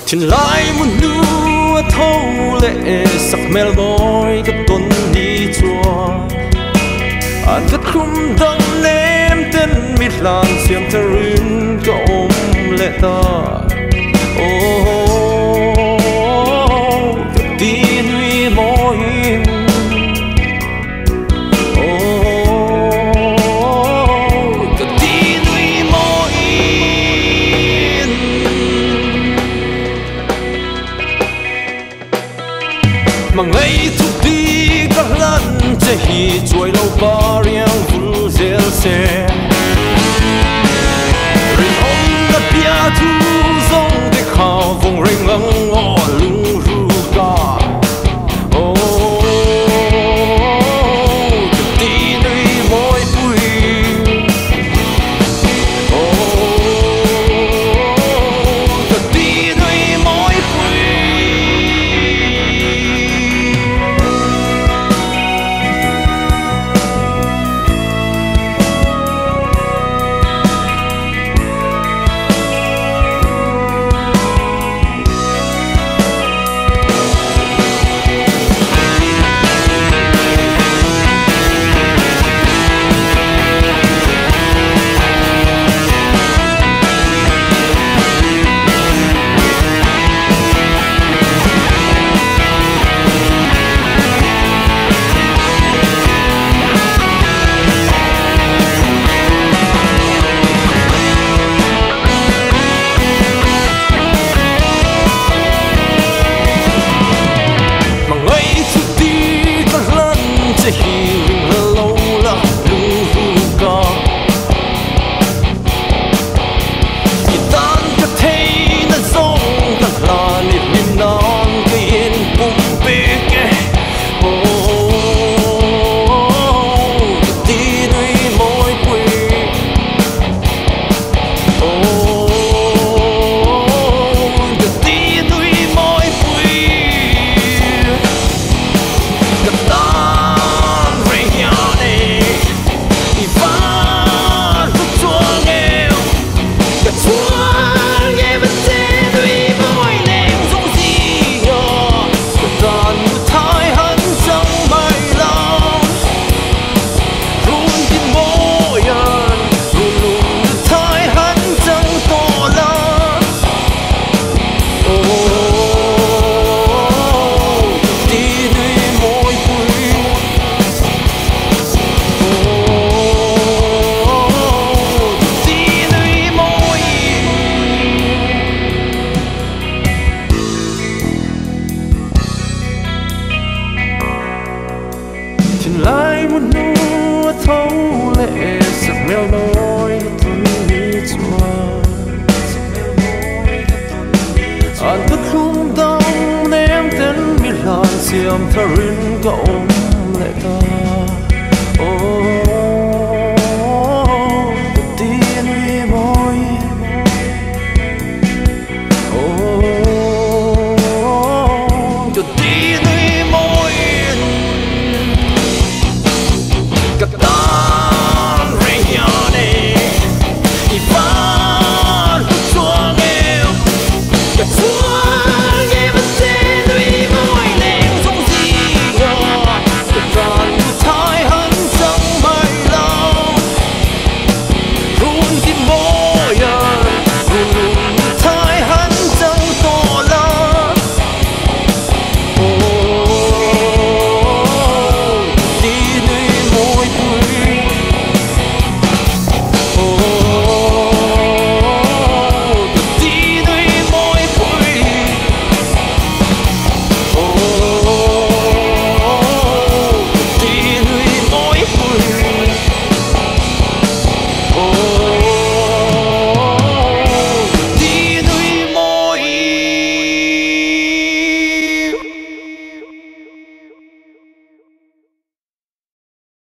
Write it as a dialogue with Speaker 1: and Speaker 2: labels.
Speaker 1: Trên lại một nụ thâu lệ sắc mèo đôi cái tuần đi chùa anh cất khung đăng ném tên mít lan xiêm thơ rinh có ôm lệ ta cái tin huy môi cái tin huy môi mà ngay thuộc đi các lần chế hi chuối lâu ba riêng vui dễ xe rin ôm đất bia thu dòng để khao vùng rình ngân ngõ lưng ru ca cái tin đi môi bụi cái tin đi môi bụi lại một nụ thâu lệ sắc mèo đôi tuần đi chùa anh thức không đông ném tên mi lan xiêm thơ rinh có ôm